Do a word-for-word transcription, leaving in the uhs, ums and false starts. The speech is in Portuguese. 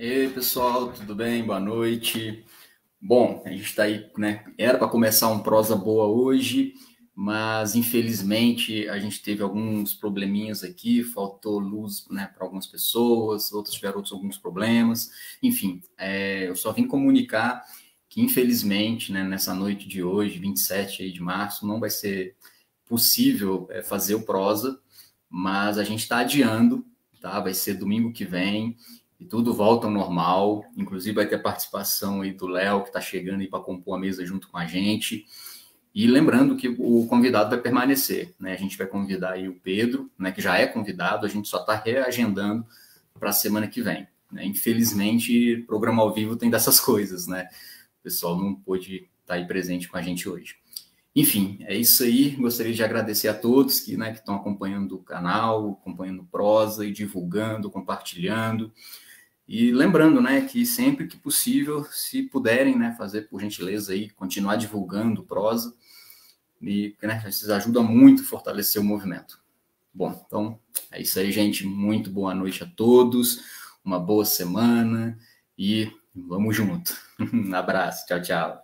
Ei, pessoal, tudo bem? Boa noite. Bom, a gente está aí, né? Era para começar um prosa boa hoje, mas infelizmente a gente teve alguns probleminhas aqui, faltou luz, né, para algumas pessoas, outras tiveram outros alguns problemas. Enfim, é, eu só vim comunicar que infelizmente, né, nessa noite de hoje, vinte e sete aí de março, não vai ser possível é, fazer o prosa, mas a gente está adiando, tá? Vai ser domingo que vem e tudo volta ao normal. Inclusive vai ter a participação aí do Léo, que está chegando aí para compor a mesa junto com a gente. E lembrando que o convidado vai permanecer, né? A gente vai convidar aí o Pedro, né, que já é convidado, a gente só está reagendando para a semana que vem. Né? Infelizmente, programa ao vivo tem dessas coisas, né? O pessoal não pôde estar aí presente com a gente hoje. Enfim, é isso aí. Gostaria de agradecer a todos que né, que estão acompanhando o canal, acompanhando Prosa e divulgando, compartilhando. E lembrando, né, que sempre que possível, se puderem, né, fazer por gentileza aí, continuar divulgando Prosa, e né, isso ajuda muito a fortalecer o movimento. Bom, então é isso aí, gente. Muito boa noite a todos, uma boa semana e vamos junto. Um abraço, tchau, tchau.